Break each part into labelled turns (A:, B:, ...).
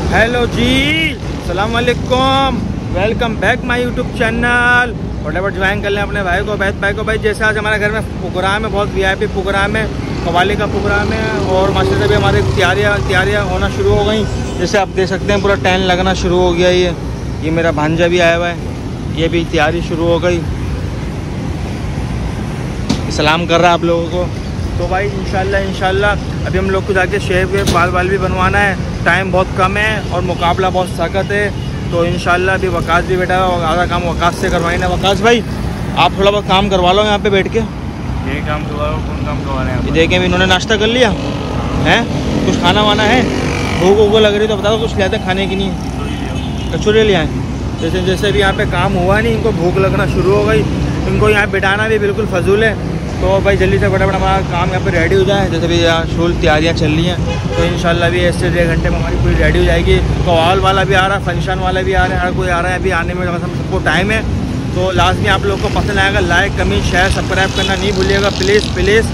A: Hello जी, अस्सलाम वालेकुम, welcome back my YouTube channel. फटाफट ज्वाइन कर लें अपने भाई को, बैत भाई को। भाई जैसे आज हमारे घर में प्रोग्राम है, बहुत वीआईपी प्रोग्राम है, कवाली का प्रोग्राम है और मास्टर भी हमारे तैयारियाँ होना शुरू हो गई। जैसे आप देख सकते हैं पूरा टेंट लगना शुरू हो गया। ये मेरा भांजा भी आया हुआ है, ये भी तैयारी शुरू हो गई, सलाम कर रहा है आप लोगों को। तो भाई इंशाल्लाह अभी हम लोग को जाके शेव के बाल भी बनवाना है। टाइम बहुत कम है और मुकाबला बहुत सख्त है। तो इंशाल्लाह अभी वकास भी बैठा है और आधा काम वकास से करवाना। वकास भाई आप थोड़ा बहुत काम करवा लो यहाँ पे बैठ के।
B: ये काम करवा लो, कौन काम करवा रहे हैं?
A: देखें इन्होंने नाश्ता कर लिया है, कुछ खाना वाना है, भूख वूख लग रही तो बता दो, कुछ लिया था खाने की नहीं? कचौरे ले आए। जैसे भी यहाँ पे काम हुआ नहीं, इनको भूख लगना शुरू हो गई। इनको यहाँ बैठाना भी बिल्कुल फजूल है। तो भाई जल्दी से फटाफट हमारा काम यहाँ पे रेडी हो जाए। जैसे भी यहाँ शुरू तैयारियाँ चल रही हैं, तो इंशाल्लाह भी ऐसे 1.5 घंटे में हमारी पूरी रेडी हो जाएगी। कवाल वाला भी आ रहा है, फंक्शन वाला भी आ रहा है, हर कोई आ रहा है। अभी आने में सबको टाइम है। तो लाजमी आप लोग को पसंद आएगा। लाइक, कमेंट, शेयर, सब्सक्राइब करना नहीं भूलिएगा प्लीज़ प्लीज़।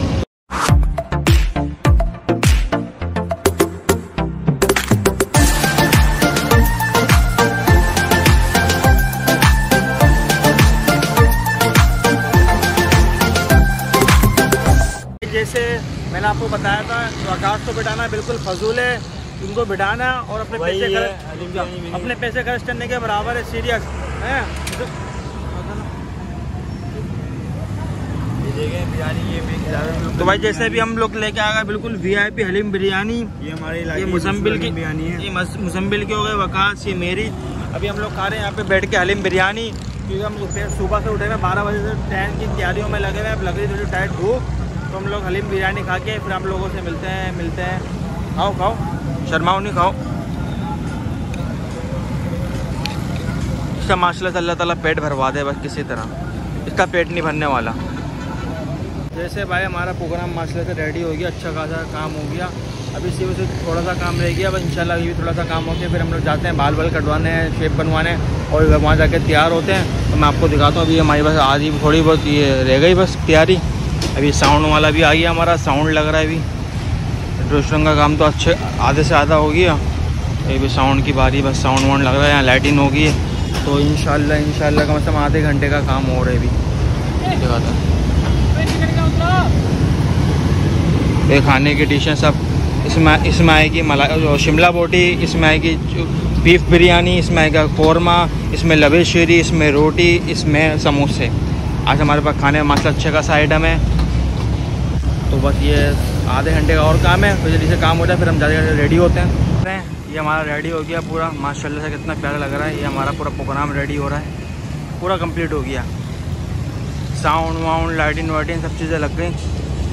A: जैसे मैंने आपको बताया था, वकास को बिठाना बिल्कुल फजूल है। इनको बिठाना और अपने पैसे खर्च करने के बराबर है। सीरियस है। तो भाई जैसे भी हम लोग लेके आ गए बिल्कुल वीआईपी हलीम बिरयानी। ये हमारे मुजम्बिल की बिरयानी है। ये मुजम्बिल की हो गए, वकास ये मेरी। अभी हम लोग खा रहे हैं यहाँ पे बैठ के हलीम बिरयानी, क्योंकि हम सुबह से उठे हुए 12 बजे से ट्रेन की तैयारियों में लगे हुए हैं। लग रही थोड़ी टाइट भूख, तो हम लोग हलीम बिरयानी खा के फिर आप लोगों से मिलते हैं। खाओ, शर्माओ नहीं, खाओ। इसका माशाल्लाह अल्लाह ताला पेट भरवा दे, बस किसी तरह इसका पेट नहीं भरने वाला। जैसे भाई हमारा प्रोग्राम माशाल्लाह से रेडी हो गया, अच्छा खासा काम हो गया। अभी सिर्फ से थोड़ा सा काम रह गया, बस इंशाल्लाह ये भी थोड़ा सा काम हो गया। फिर हम लोग जाते हैं बाल कटवाने हैं, शेप बनवाने और वहाँ जाके तैयार होते हैं। तो मैं आपको दिखाता हूँ। अभी हमारी बस आज ही थोड़ी बहुत ये रह गई बस तैयारी। अभी साउंड वाला भी आ गया, हमारा साउंड लग रहा है। अभी रोशन का काम तो अच्छे आधे से आधा हो गया। ये भी साउंड की बारी, बस साउंड वाउंड लग रहा है, यहाँ लाइटिंग हो गई है। तो इंशाल्लाह कम से कम आधे घंटे का काम हो रहा है अभी। ये खाने की डिशें सब इसमें आएगी मलाई शिमला बोटी, इसमें आएगी बीफ बिरयानी, इसमें आएगा कौरमा, इसमें लबे शीरी, इसमें रोटी, इसमें समोसे। आज हमारे पास खाने में माशाल्लाह अच्छे खासा आइटम है। तो बस ये आधे घंटे का और काम है, फिर जल्दी से काम हो जाए, फिर हम ज़्यादा रेडी होते हैं। ये हमारा रेडी हो गया पूरा, माशाल्लाह से कितना प्यारा लग रहा है। ये हमारा पूरा प्रोग्राम रेडी हो रहा है, पूरा कंप्लीट हो गया। साउंड वाउंड, लाइटिंग वाइटिंग सब चीज़ें लग गई।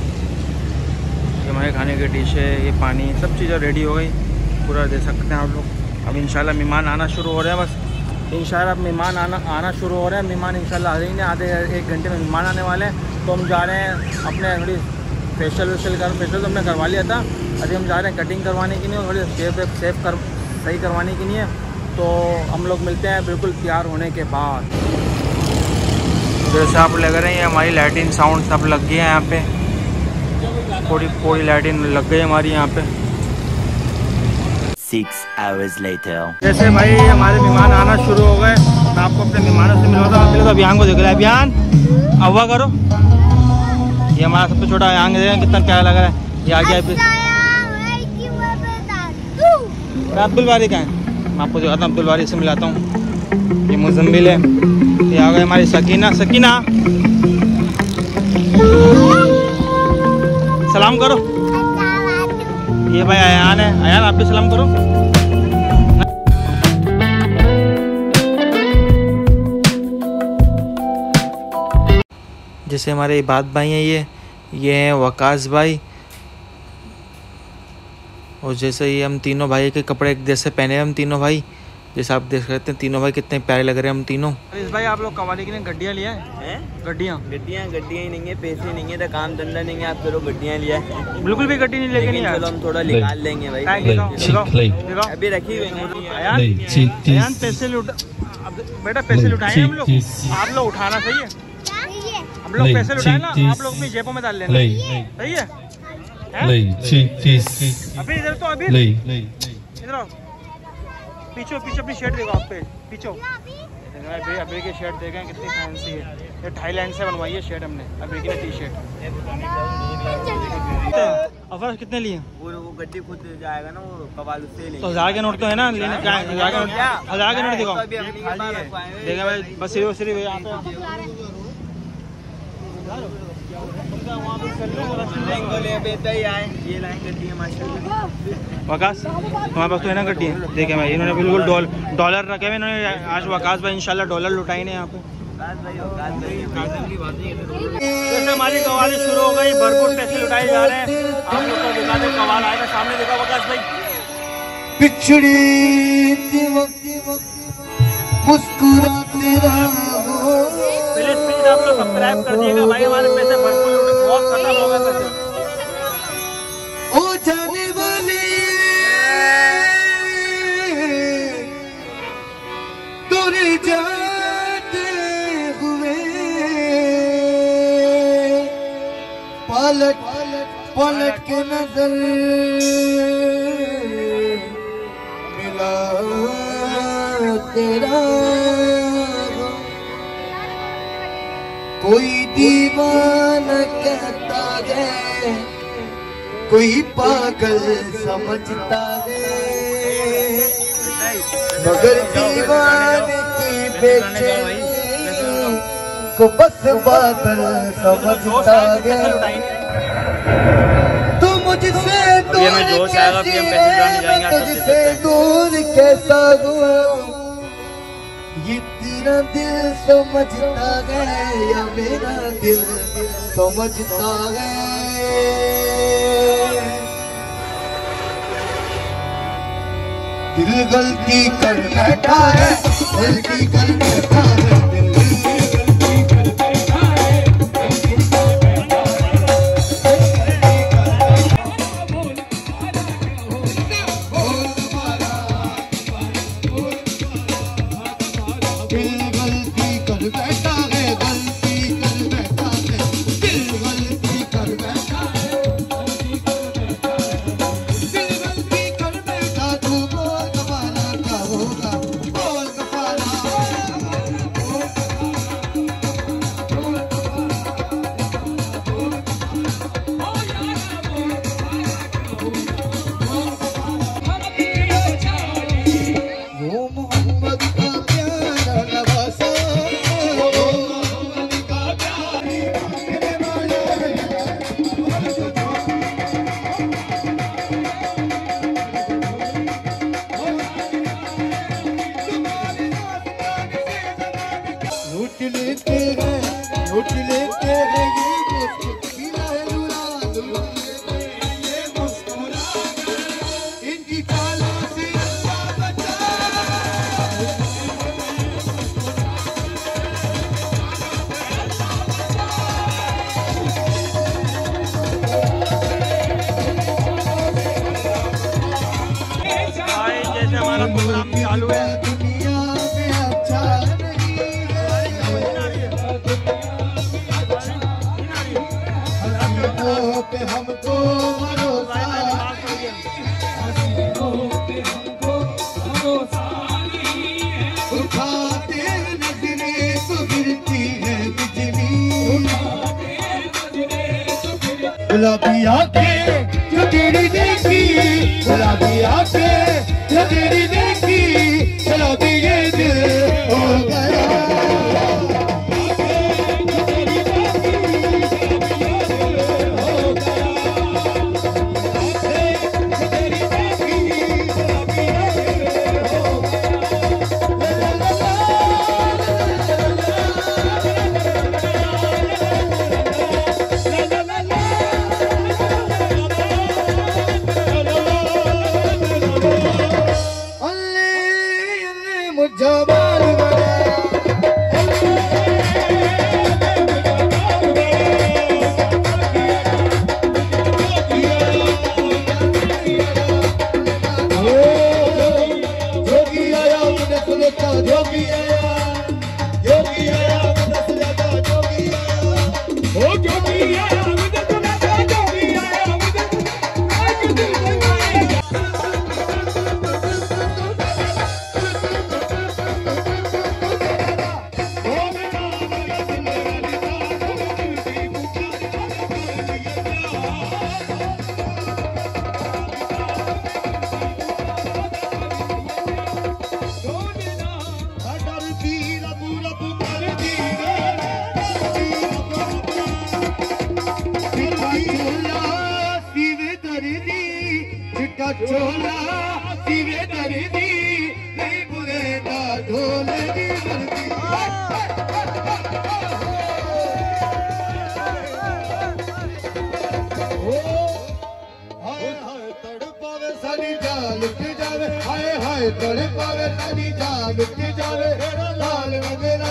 A: ये हमारे खाने की डिश है, ये पानी, सब चीज़ें रेडी हो गई। पूरा दे सकते हैं आप लोग। अब इंशाल्लाह मेहमान आना शुरू हो रहे हैं। बस इंशाल्लाह मेहमान आना शुरू हो रहे हैं। मेहमान इंशाल्लाह आ रही हैं, आधे 1 घंटे में मेहमान आने वाले हैं। तो हम जा रहे हैं अपने थोड़ी फेशियल तो हमने करवा लिया था। अभी हम जा रहे हैं कटिंग करवाने के लिए और थोड़ी सही करवाने के लिए। तो हम लोग मिलते हैं बिल्कुल तैयार होने के बाद। जैसे आप लग रहे हैं, ये हमारी लाइटिंग साउंड सब लग गए हैं यहाँ पे। पूरी लाइटिंग लग गई हमारी यहाँ पे।
C: 6 hours later.
A: जैसे भाई हमारे मेहमान आना शुरू हो गए, मैं आपको अपने मेहमानों से मिलवाता हूँ। तो अभियान को देख रहा है, अभियान अव्वा करो। ये हमारा सबसे छोटा अभियान देखें कितना प्यारा लग रहा है। ये आ गया अब्दुल बारी का है, मैं आपको दिखाता हूँ। अब्दुल बारी से मिलाता हूँ। ये मुजम्मिल है। ये आ गए हमारी सकीना। सलाम करो। ये भाई अयान है, अयान आप भी सलाम करो। जैसे हमारे इबाद भाई हैं, ये हैं वकास भाई। और जैसे ये हम तीनों भाई के कपड़े एक जैसे पहने हैं हम तीनों भाई। जैसे आप देख सकते हैं तीनों भाई कितने प्यारे लग रहे हैं हम तीनों। इस भाई आप लोग कवाली के लिए गड्डियाँ लिया है? गड्डियाँ
B: ही नहीं है, पैसे नहीं है, तो काम धंधा नहीं है, आप चलो गड्डियाँ लिया है।
A: बिल्कुल भी गड्डी नहीं लेके नहीं आए।
B: चलो हम थोड़ा निकाल लेंगे भाई। अभी रखी हुई
A: है पैसे लुटा। बेटा पैसे लुटाए हम लोग, आप लोग उठाना सही है। हम लोग पैसे लुटाए ना, आप लोग अपनी जेबों में डाल लेना, सही है? अभी इधर तो अभी इधर पीछे पीछे अपनी शर्ट देखो, आप पे पीछे अभी की शर्ट देखें कितनी फैंसी है। ये थाईलैंड से बनवाई है शर्ट हमने, अभी की टी शर्ट। ऑफर कितने लिए?
B: वो गड्डी खुद जाएगा ना, वो कबाल उससे ले।
A: तो 1000 के नोट तो है ना लेने का? 1000 के नोट दिखाओ देखा भाई, बस सिर्फ यहाँ पे वकास हमारे पास तो है ना गड्डी है। देखे भाई इन्होंने बिल्कुल डॉलर रखे हुए इन्होंने। आज वकास भाई इंशाल्लाह डॉलर लुटाई ने यहाँ पे। जैसे हमारी कवाली शुरू हो गई, भरपूर पैसे लुटाए जा रहे हैं। आप लोग को दिखा दे कवाल आएगा सामने, देखा वकास भाई।
C: पिछड़ी मुस्कुराते रहो।
A: प्लीज आप लोग सब्सक्राइब कर दिएगा भाई, हमारे पैसे भरपूर बहुत खत्म हो गए पैसे।
C: ओ जाने वाले तोरे जाते हुए पलट पलट के नजर मिला तेरा। कोई दीवाना कहता है, कोई पागल समझता है, मगर दीवाने की बेचैनी को बस बादल समझता है। तू मुझसे दूर कैसी है, मैं तुझसे दूर कैसा हुआ, ये तेरा दिल समझता है या मेरा दिल समझता है। दिल गलती कर बैठा है, गलती कर बैठा है, दिल गलती कर बैठा है, गलती कर बैठा
A: प्रोग्राम चालू है।
C: दुनिया में अच्छा नहीं है, पे हमको भरोसा, उठाते नजरें तो गिरती है बिजली, गुलाबी आंखें जो तेरी देखी, गुलाबी आंखें जो तेरी देखी, चलो भी ये दिल हो गया। वे दर्दी नहीं बुरे का ढोल की मर्दी तड़पावे सारी जान लुट जावे हाय हाय तड़पावे सारी जान लुट जावे लाल वगैरह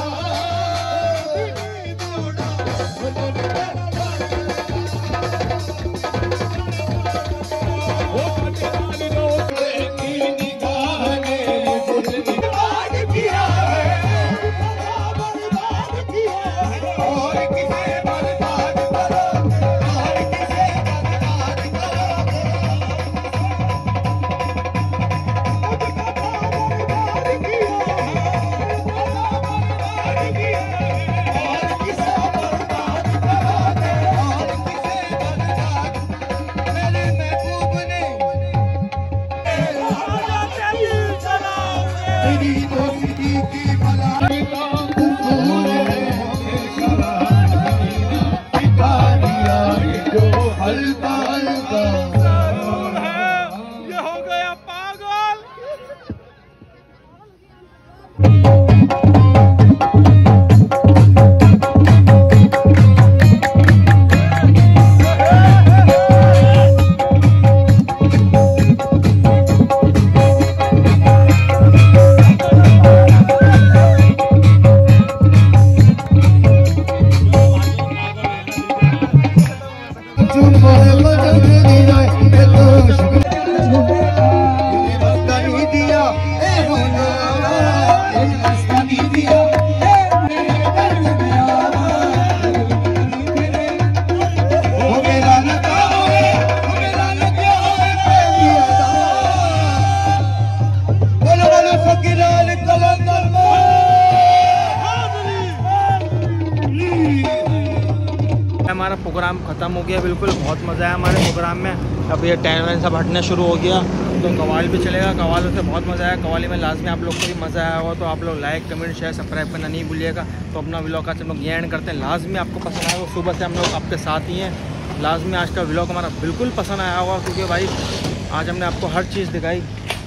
A: हमारा प्रोग्राम ख़त्म हो गया बिल्कुल। बहुत मज़ा आया हमारे प्रोग्राम में। अब ये टेंट वैन सब हटना शुरू हो गया तो कवाल भी चलेगा। कवालों से बहुत मज़ा आया। कवाली में लाजमी आप लोग को भी मज़ा आया होगा तो आप लोग लाइक कमेंट शेयर सब्सक्राइब करना नहीं भूलिएगा। तो अपना व्लॉग आज हम लोग ये एंड करते हैं। लाजमी आपको पसंद आया। सुबह से हम लोग आपके साथ ही हैं। लाजमी आज का व्लॉग हमारा बिल्कुल पसंद आया होगा क्योंकि भाई आज हमने आपको हर चीज़ दिखाई।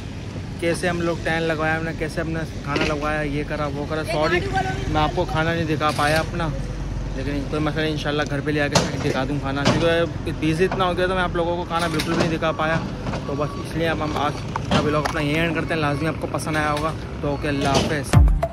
A: कैसे हम लोग टैन लगवाया हमने, कैसे हमने खाना लगवाया, ये करा वो करा। सॉरी मैं आपको खाना नहीं दिखा पाया अपना, लेकिन कोई मसला नहीं, इंशाल्लाह घर पे ले आके दिखा दूँ खाना। क्योंकि बिज़ी इतना हो गया तो मैं आप लोगों को खाना बिल्कुल भी नहीं दिखा पाया। तो बस इसलिए हम आज का व्लॉग अपना ये एंड करते हैं। लाजमी आपको पसंद आया होगा। तो ओके, अल्लाह हाफ़िज़।